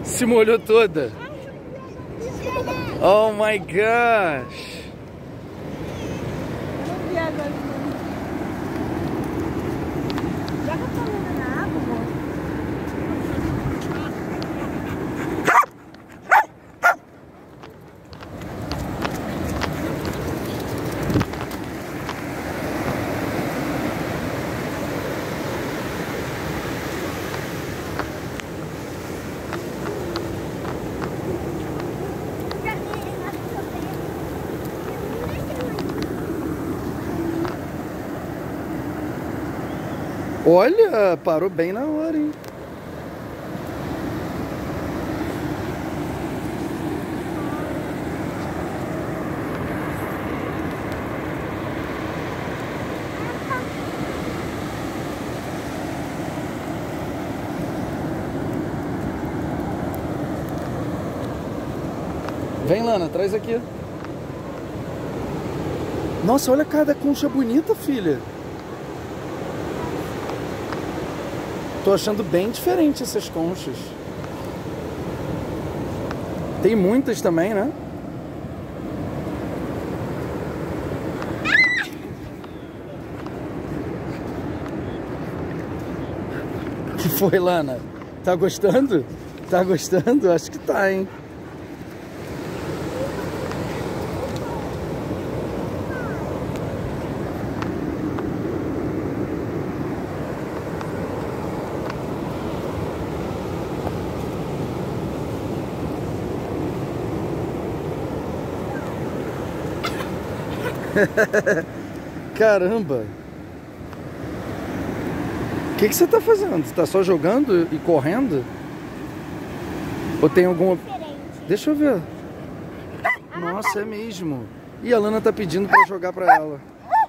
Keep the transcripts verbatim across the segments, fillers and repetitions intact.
Se molhou toda. Oh my gosh. Eu não vi agora. Já que eu tô andando na água, amor. Olha, parou bem na hora, hein? Vem, Lana, traz aqui. Nossa, olha cada concha bonita, filha. Tô achando bem diferente essas conchas. Tem muitas também, né? Que foi, Lana? Tá gostando? Tá gostando? Acho que tá, hein? Caramba! O que que você tá fazendo? Você tá só jogando e correndo? Ou tem alguma... Deixa eu ver. Nossa, é mesmo. E a Lana tá pedindo pra jogar pra ela.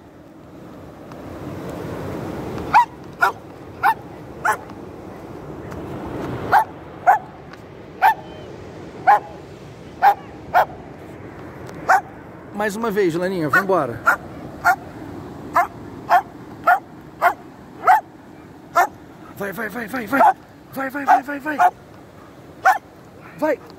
Mais uma vez, Laninha, vambora. Vai, vai, vai, vai, vai. Vai, vai, vai, vai, vai. Vai.